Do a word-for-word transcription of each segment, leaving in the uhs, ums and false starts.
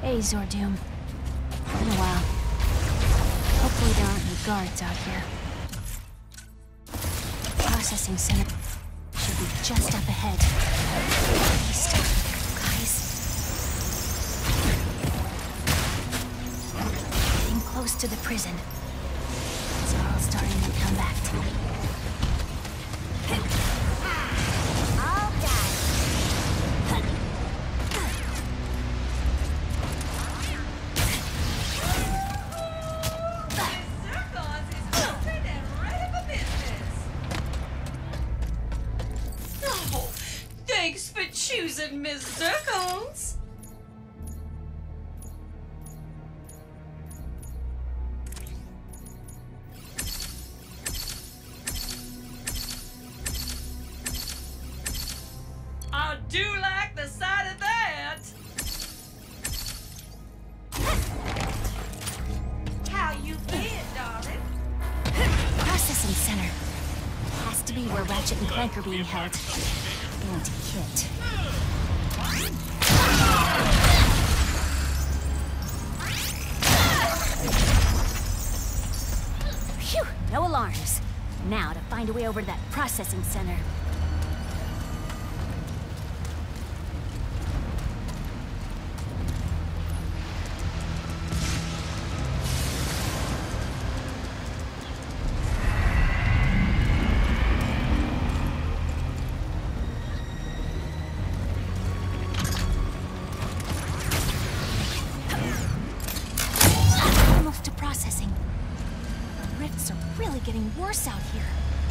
Hey, Zordoom. Been a while. Hopefully there aren't any guards out here. Processing center should be just up ahead. East. Guys. Getting close to the prison. It's all starting to come back to me. All done. Thanks for choosing Miss Zircons. I do like the sight of that. How you been, darling? Processing center. Has to be where Ratchet and Clank are being held. Anti-kit. Phew! No alarms. Now to find a way over to that processing center. Getting worse out here.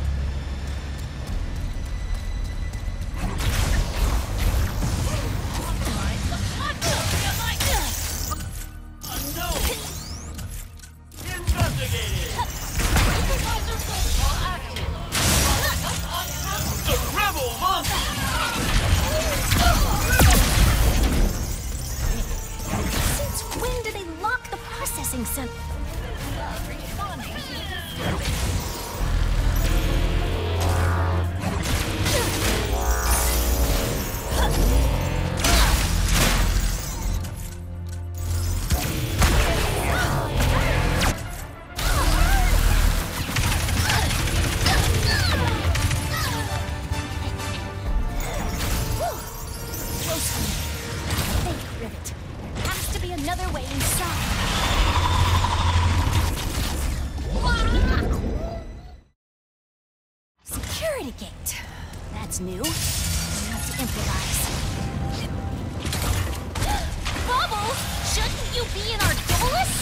Since when did they lock the processing center? Gate. That's new. I have to improvise. Bubbles! Shouldn't you be in our dolus?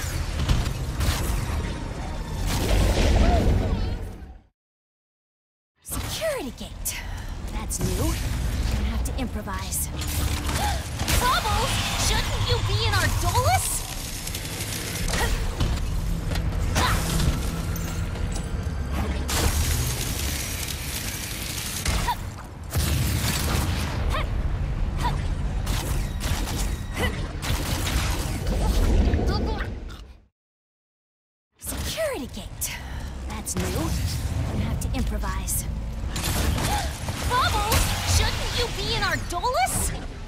Security gate. That's new. I have to improvise. Bubbles! Shouldn't you be in our dolus? Gate. That's new. I have to improvise. Bubbles! Shouldn't you be in our dolus?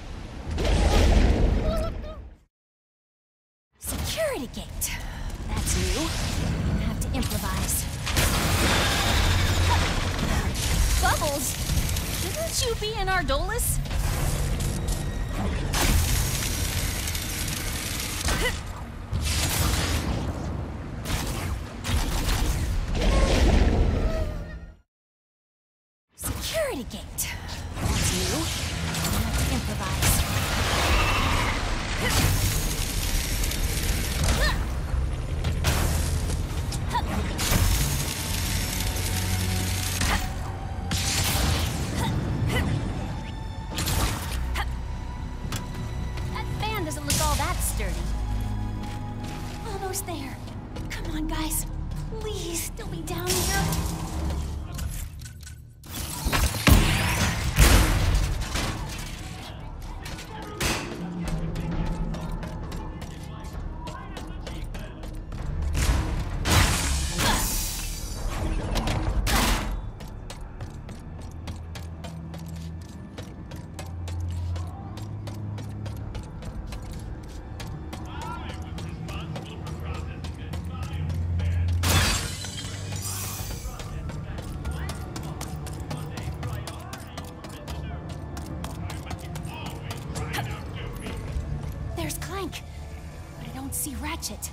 Security gate. That's new. I have to improvise. Bubbles! Shouldn't you be in our dolus? Security gate. That's new. I have to improvise. That fan doesn't look all that sturdy. Almost there. Come on, guys. Please, still be down here. don't see Ratchet.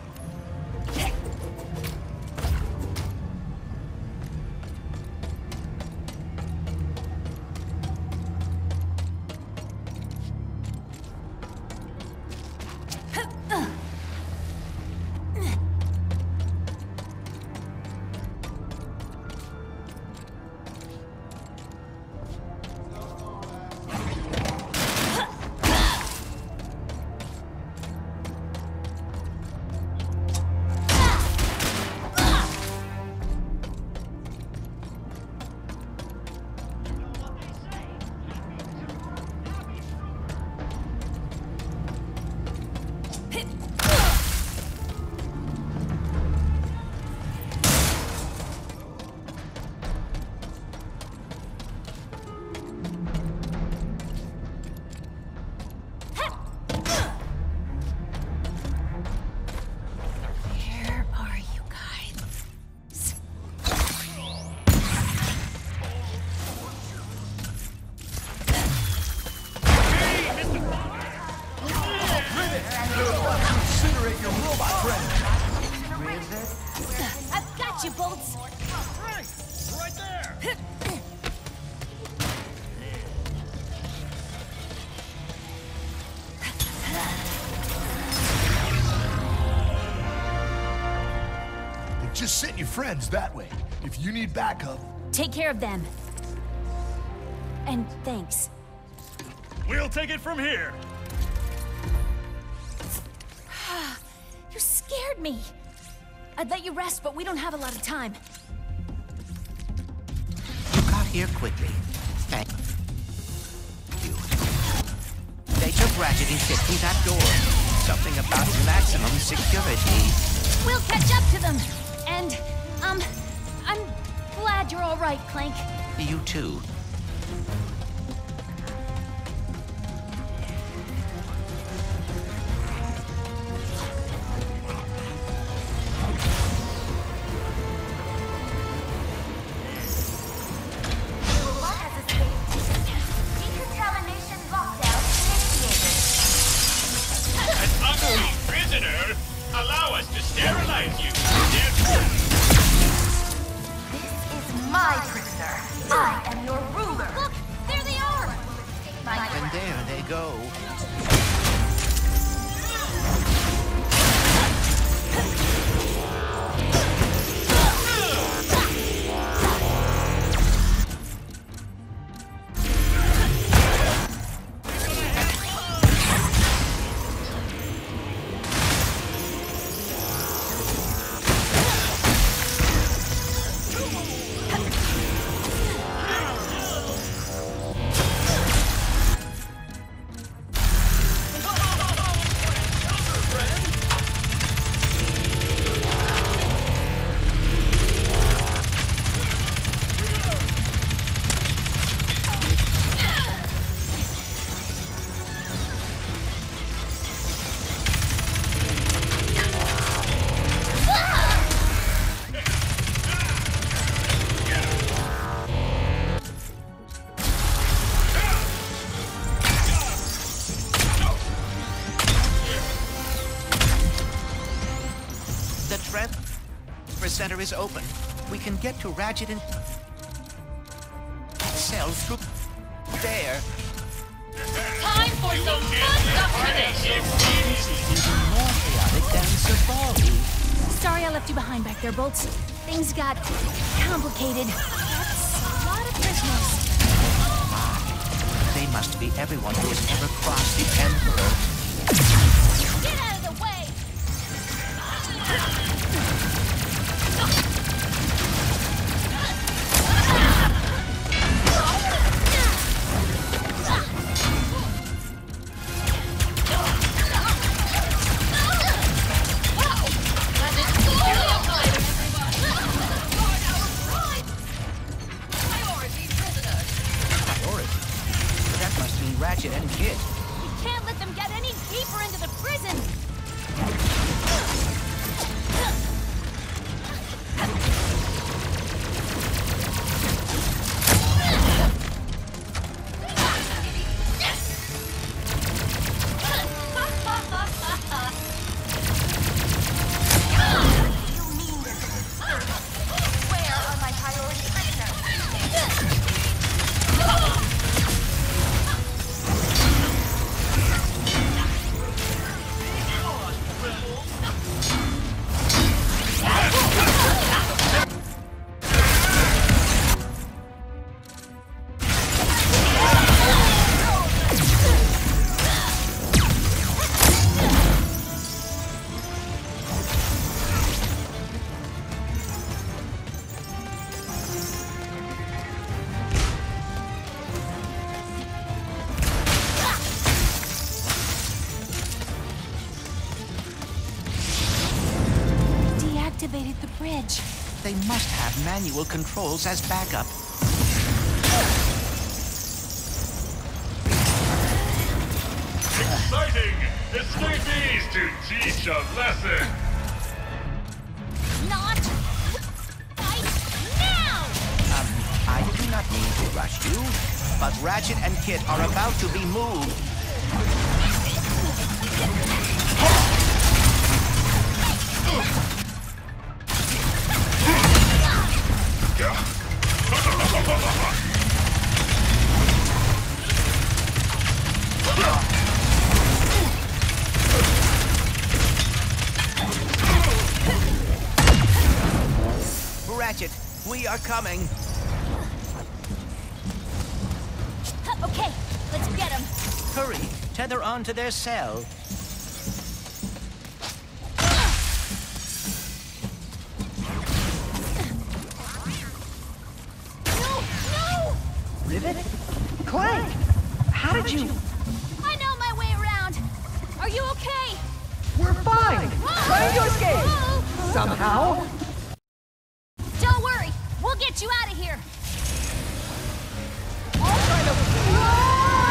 Just send your friends that way. If you need backup... Take care of them. And thanks. We'll take it from here. You scared me. I'd let you rest, but we don't have a lot of time. You got here quickly. Thank you. They took Ratchet and Kit through that door. Something about maximum security. We'll catch up to them. And, um, I'm glad you're all right, Clank. You too. Decontamination lockdown initiated. An ugly prisoner? Allow us to sterilize you. This is my prisoner. I am your ruler. Look, there they are. And there they go. Center is open. We can get to Ratchet and cells through there. Time for some fun domination! Even more chaotic than Safari. Sorry I left you behind back there, Bolts. Things got complicated. That's a lot of prisoners. They must be everyone who has ever crossed the Emperor. Get out of the way! Ratchet and Kit. We can't let them get any deeper into the prison! damage. They must have manual controls as backup. Exciting! Escapees to teach a lesson! Not right now! Um, I do not mean to rush you, but Ratchet and Kit are about to be moved. Ratchet, we are coming. Okay, let's get him. Hurry, tether onto their cell. No, no! Rivet? Clank! How did you... I know my way around. Are you okay? We're fine! Trying to escape! Whoa. Somehow! Don't worry, we'll get you out of here. I'll try to...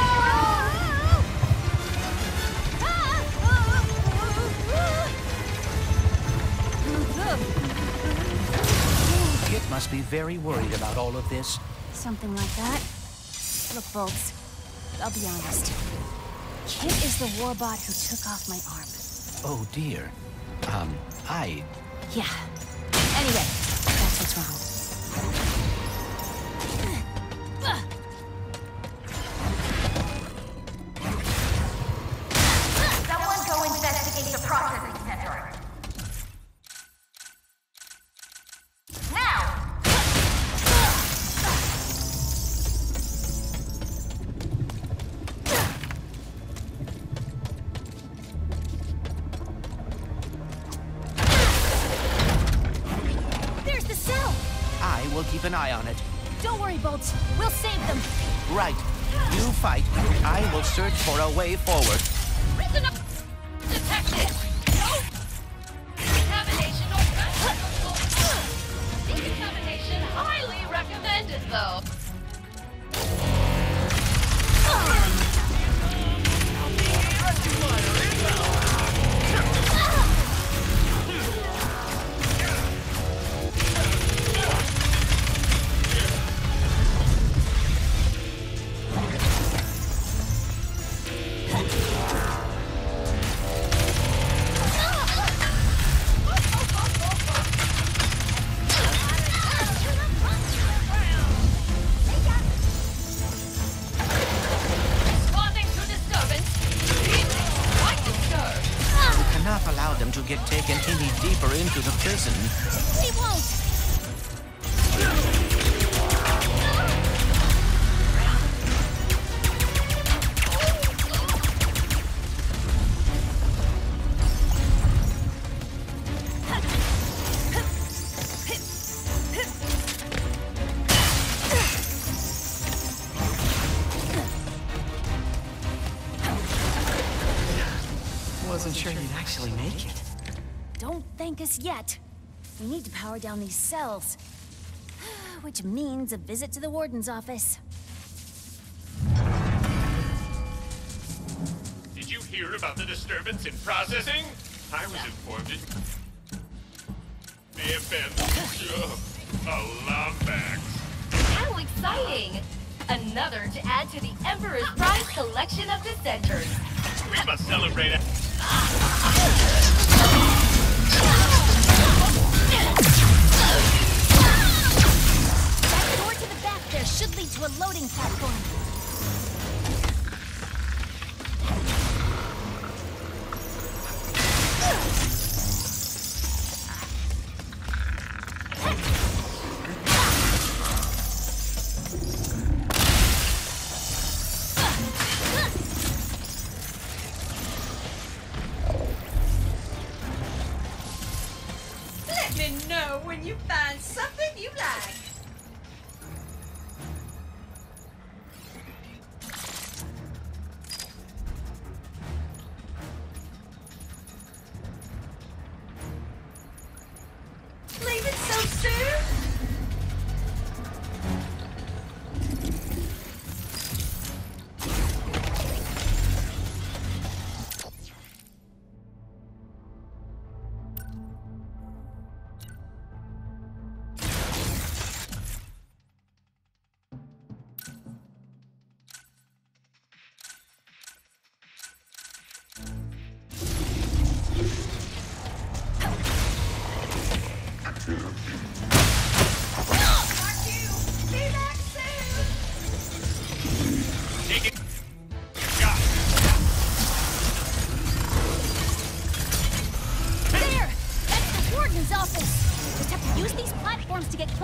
Kit must be very worried about all of this. Something like that. Look, Bolts, I'll be honest. Kit is the warbot who took off my arm. Oh dear. Um, I... Yeah. Anyway, that's what's wrong. Someone go investigate the processing center. Now! There's the cell! I will keep an eye on it. Don't worry, Bolts. We'll save them. Right. You fight. I will search for a way forward. Risen up! Detected! No! Decontamination or decontamination highly recommended, though. Responding to disturbance. Quite disturbed. We cannot allow them to get taken any deeper into the prison. We won't! Wasn't sure you'd actually make it. Don't thank us yet. We need to power down these cells. Which means a visit to the warden's office. Did you hear about the disturbance in processing? I was informed it may have been uh, a Lombax. How exciting! Another to add to the Emperor's Prize collection of dissenters. We must celebrate it. That door to the back there should lead to a loading platform. Let me know when you find something you like. Leave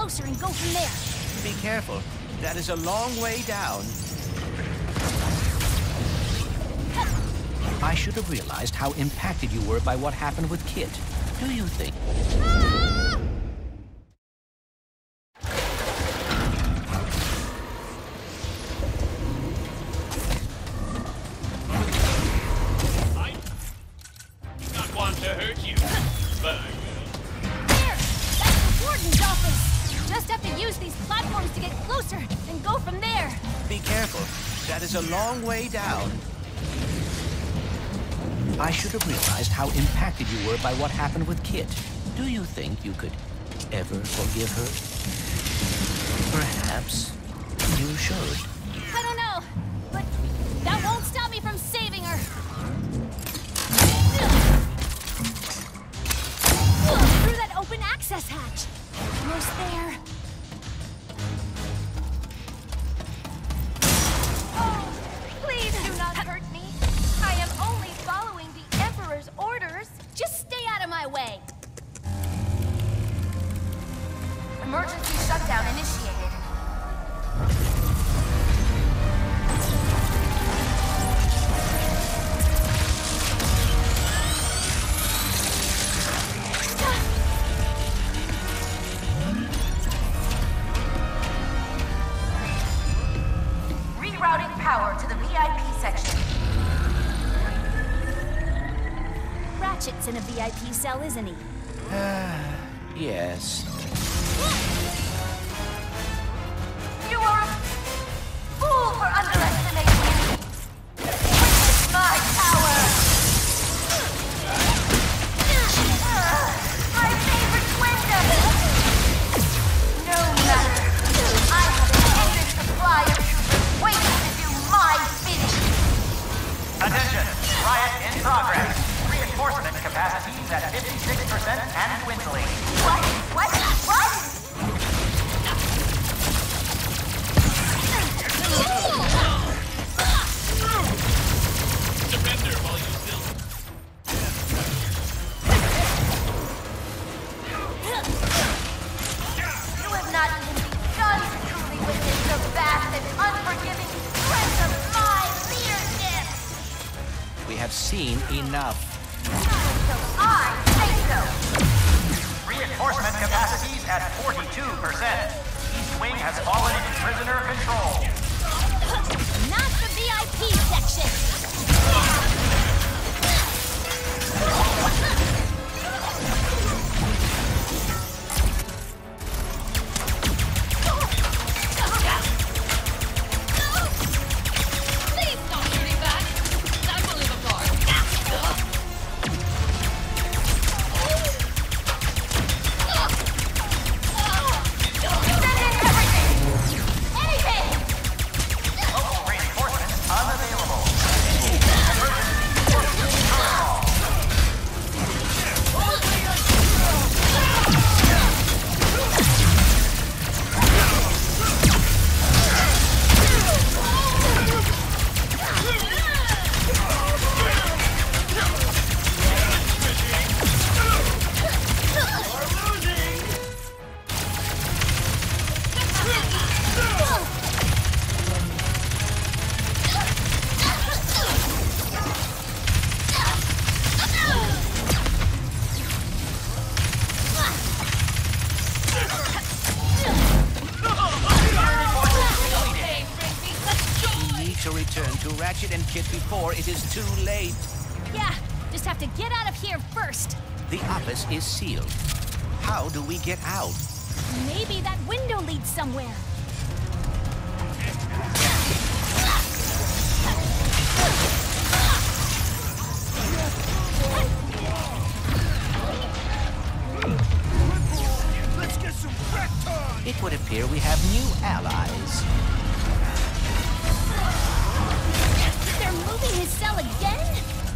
closer and go from there. Be careful. That is a long way down. I should have realized how impacted you were by what happened with Kit. Do you think? Ah! I do not want to hurt you, but I will. There! That's the warden's office! Just have to use these platforms to get closer and go from there. Be careful. That is a long way down. I should have realized how impacted you were by what happened with Kit. Do you think you could ever forgive her? Perhaps you should. I don't know, but that won't stop me from saving her. Through that open access hatch. Almost there. Oh, please do not hurt me. I am only following the Emperor's orders. Just stay out of my way. Emergency shutdown initiated. Rerouting power to the V I P section. Ratchet's in a V I P cell, isn't he? Yes. You are a fool for underestimating me. Witness my power. Ugh, my favorite window. No matter. I have an endless supply of troopers waiting to do my bidding. Attention! Riot in progress. Reinforcement capacities at fifty-six percent and dwindling. What? What? What? Surrender while you still. You have not even begun to truly witness the vast and unforgiving strength of my leadership. We have seen enough. So I say so. Reinforcement capacities at forty-two percent. East Wing has fallen into prisoner control. Not the V I P section. Please don't do me back. I will live apart. Send in everything! Anything! Local reinforcements unavailable. Emergency force protocol. We need to return to Ratchet and Kit before it is too late. Yeah, just have to get out of here first. The office is sealed. How do we get out? Maybe that window leads somewhere. Let's get some wreck time! It would appear we have new allies. They're moving his cell again?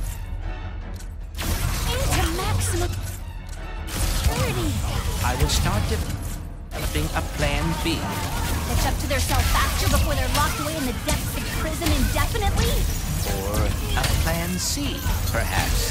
Into maximum security. I will start developing a plan B. Catch up to their cell faster before they're locked away in the depths of prison indefinitely? Or a plan C, perhaps.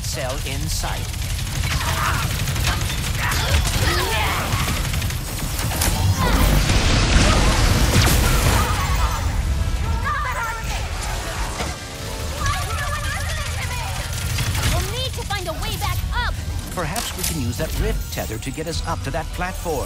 that cell in sight. We'll need to find a way back up. Perhaps we can use that rift tether to get us up to that platform.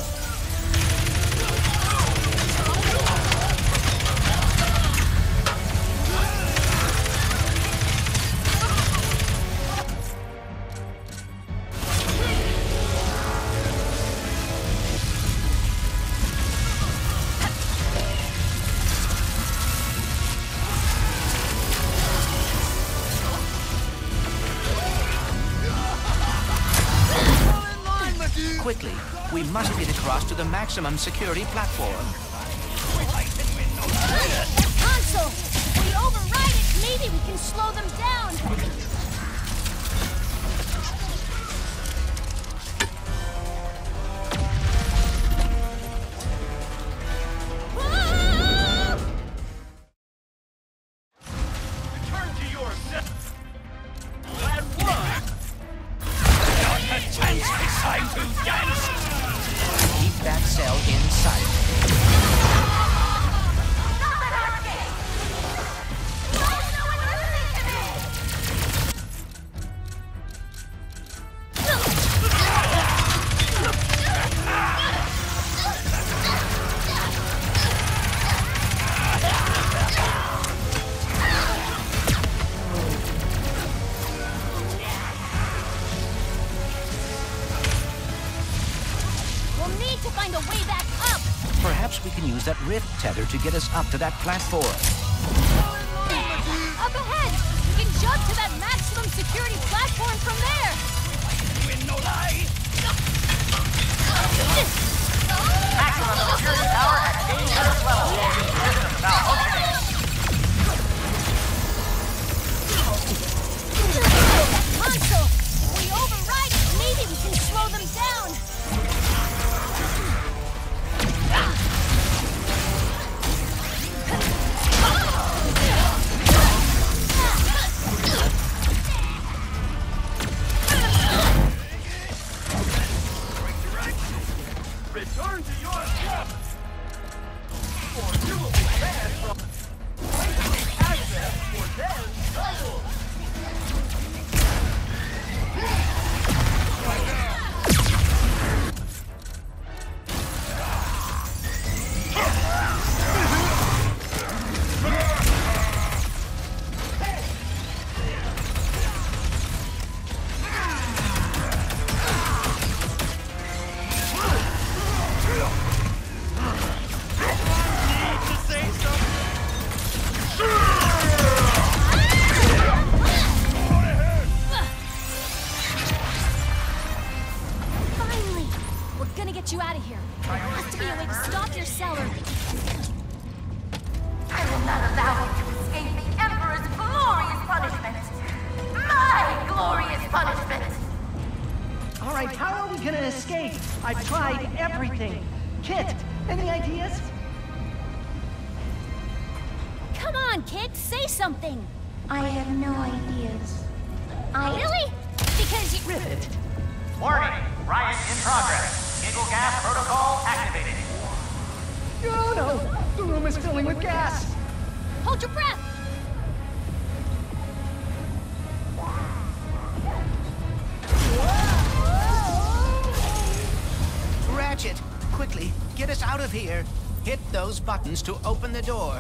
Quickly, we must get across to the maximum security platform. Console! If we override it, maybe we can slow them down. Return to your set. Lad one. Not a chance this time to dance. Keep that cell in sight. We'll need to find a way back up. Perhaps we can use that rift tether to get us up to that platform. Up ahead! We can jump to that maximum security platform from there! Maximum security power at dangerous level. System malfunctioning. Console! If we override it, maybe we can slow them down! Return to your ship. Or you will be banned from access for then cycle. Finally! We're gonna get you out of here. There has to be a way to stop your seller. I will not allow you to escape the Emperor's glorious punishment. My glorious punishment. All right, how are we gonna escape? I've tried everything. Kit, any ideas? Come on, kid, say something! I have no ideas. I Really? Because you... Rivet. Warning, riot in progress. Giggle gas protocol activated. Oh no! The room is filling with gas! Hold your breath! Ratchet, quickly, get us out of here. Hit those buttons to open the door.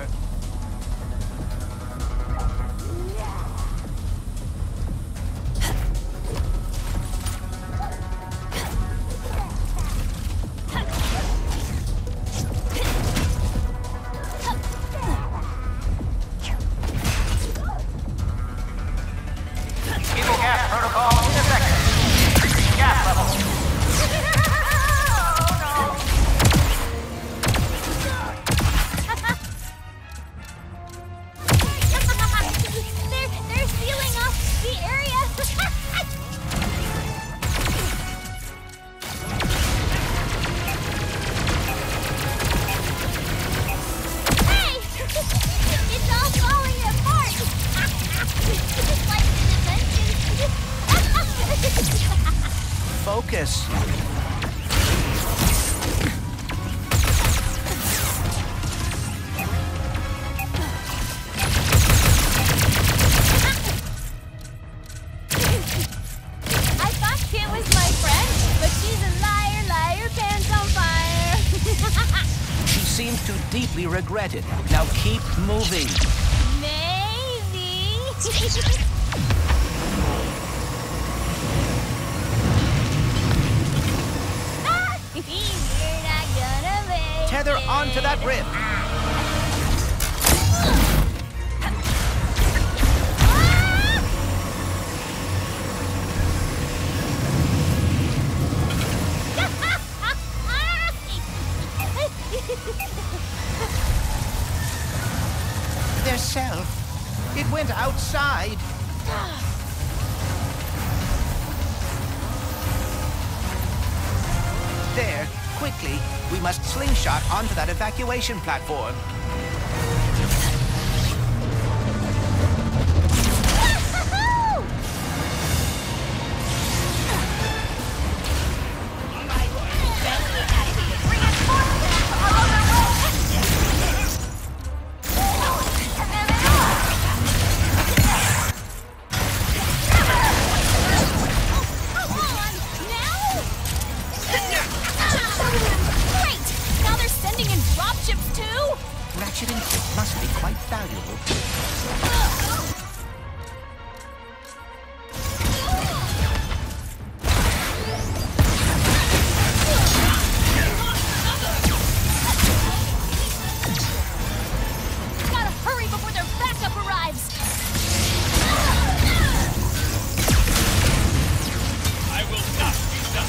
Giggle gas protocol ineffective. Increasing gas levels. focus. I thought Kit was my friend, but she's a liar, liar, pants on fire. She seems to deeply regret it. Now keep moving. Maybe. You're not gonna make Tether it. onto that rip. Their cell. It went outside. There, quickly. We must slingshot onto that evacuation platform. Ratchet and Clank must be quite valuable. Gotta hurry before their backup arrives. I will not be done.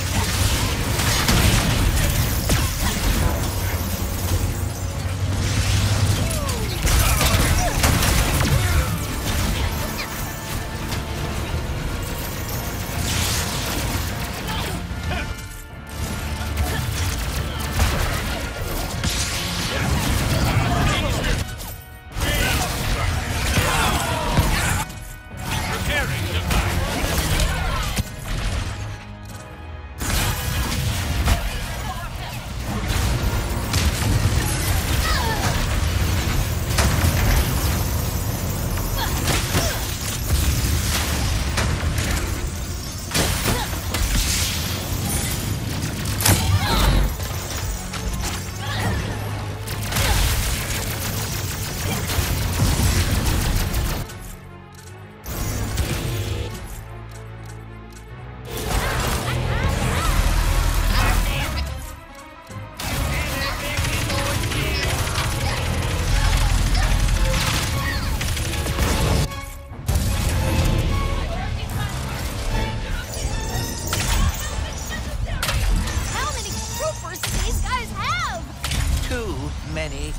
How many troopers do these guys have? Too many.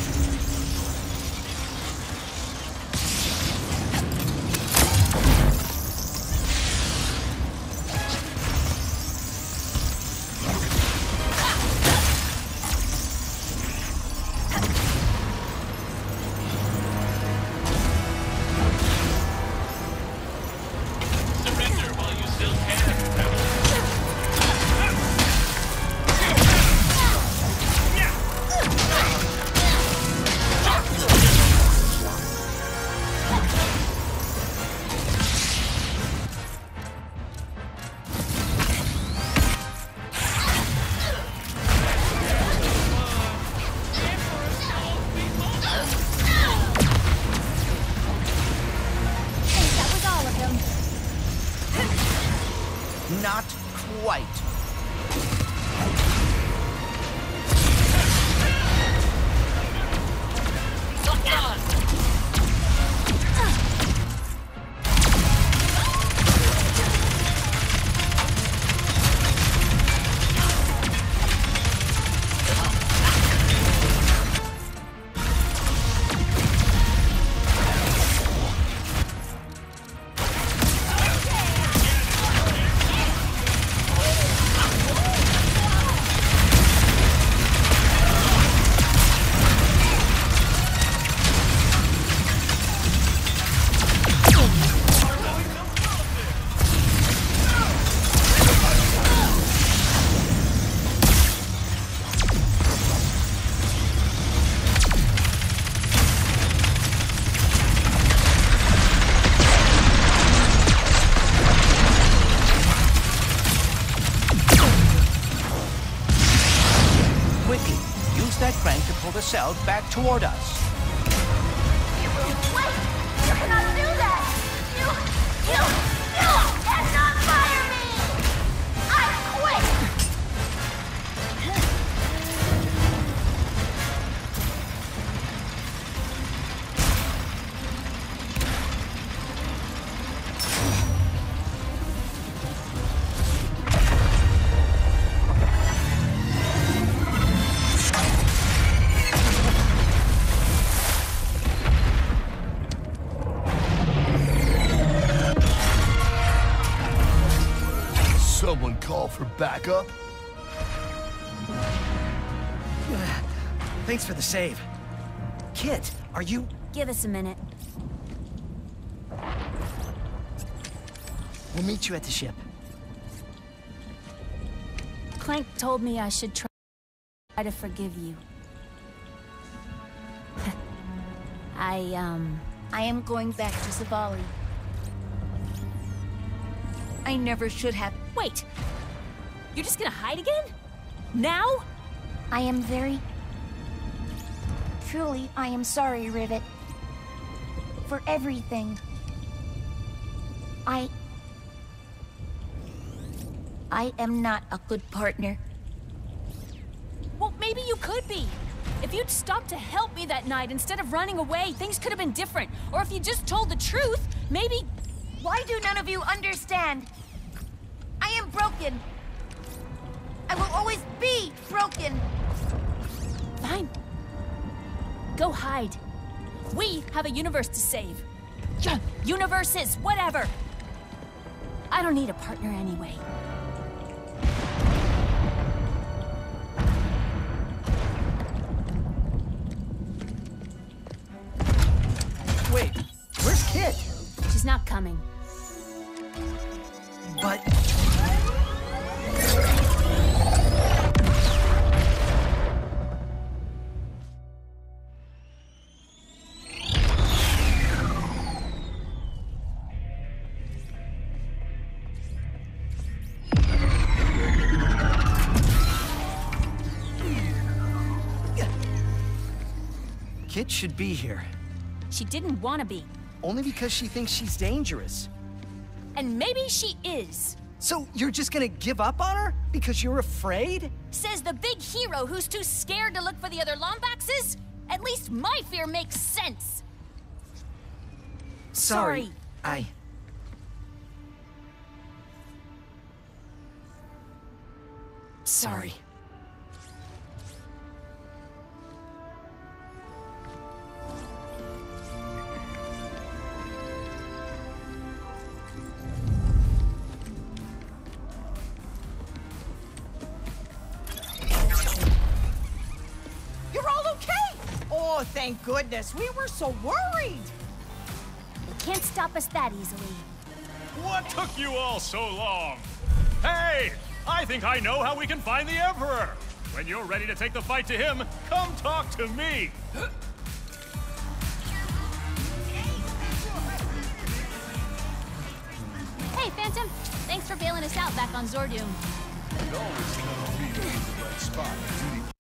Surrender while you still can, rebel. Think that was all of them. Not quite. yourself back toward us. You will wait! You cannot do that! You, you, you cannot fire me! I quit! Someone call for backup? Thanks for the save. Kit, are you... Give us a minute. We'll meet you at the ship. Clank told me I should try to forgive you. I, um... I am going back to Zavali. I never should have. Wait! You're just gonna hide again? Now? I am very... Truly, I am sorry, Rivet. For everything. I... I am not a good partner. Well, maybe you could be. If you'd stopped to help me that night instead of running away, things could have been different. Or if you just told the truth, maybe... Why do none of you understand? I am broken. I will always be broken. Fine. Go hide. We have a universe to save. Universes, whatever. I don't need a partner anyway. Wait, where's Kit? She's not coming. But... Kit should be here. She didn't want to be. Only because she thinks she's dangerous. And maybe she is. So you're just gonna give up on her? Because you're afraid? Says the big hero who's too scared to look for the other Lombaxes? At least my fear makes sense. Sorry. Sorry. I... Sorry. You're all okay! Oh, thank goodness. We were so worried. They can't stop us that easily. What took you all so long? Hey! I think I know how we can find the Emperor! When you're ready to take the fight to him, come talk to me! Hey, Phantom. Thanks for bailing us out back on Zordoom. It always never be in the right spot, duty